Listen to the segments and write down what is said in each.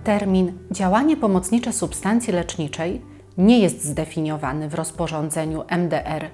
Termin działanie pomocnicze substancji leczniczej nie jest zdefiniowany w rozporządzeniu MDR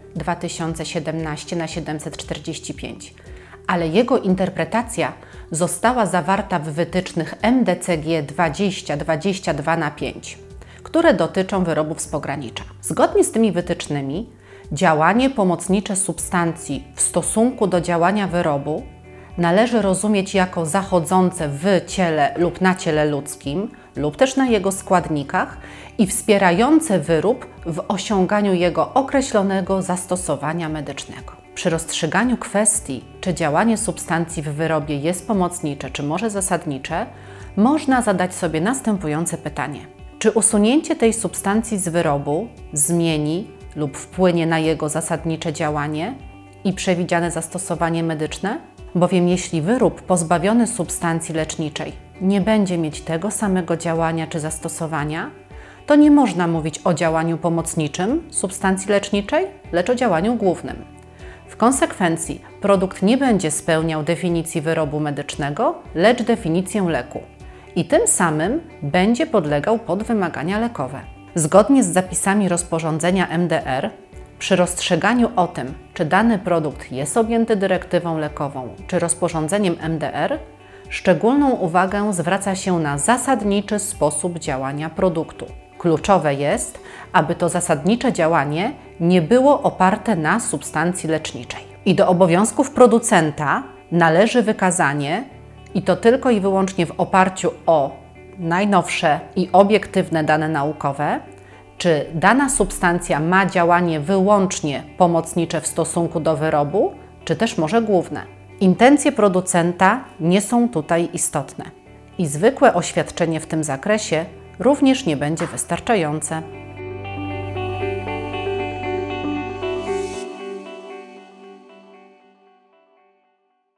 2017/745, ale jego interpretacja została zawarta w wytycznych MDCG 2022/5, które dotyczą wyrobów z pogranicza. Zgodnie z tymi wytycznymi, działanie pomocnicze substancji w stosunku do działania wyrobu należy rozumieć jako zachodzące w ciele lub na ciele ludzkim, lub też na jego składnikach i wspierające wyrób w osiąganiu jego określonego zastosowania medycznego. Przy rozstrzyganiu kwestii, czy działanie substancji w wyrobie jest pomocnicze, czy może zasadnicze, można zadać sobie następujące pytanie. Czy usunięcie tej substancji z wyrobu zmieni lub wpłynie na jego zasadnicze działanie i przewidziane zastosowanie medyczne? Bowiem jeśli wyrób pozbawiony substancji leczniczej nie będzie mieć tego samego działania czy zastosowania, to nie można mówić o działaniu pomocniczym substancji leczniczej, lecz o działaniu głównym. W konsekwencji produkt nie będzie spełniał definicji wyrobu medycznego, lecz definicję leku i tym samym będzie podlegał pod wymagania lekowe. Zgodnie z zapisami rozporządzenia MDR, przy rozstrzyganiu o tym, czy dany produkt jest objęty dyrektywą lekową czy rozporządzeniem MDR, szczególną uwagę zwraca się na zasadniczy sposób działania produktu. Kluczowe jest, aby to zasadnicze działanie nie było oparte na substancji leczniczej. I do obowiązków producenta należy wykazanie, i to tylko i wyłącznie w oparciu o najnowsze i obiektywne dane naukowe, czy dana substancja ma działanie wyłącznie pomocnicze w stosunku do wyrobu, czy też może główne. Intencje producenta nie są tutaj istotne i zwykłe oświadczenie w tym zakresie również nie będzie wystarczające.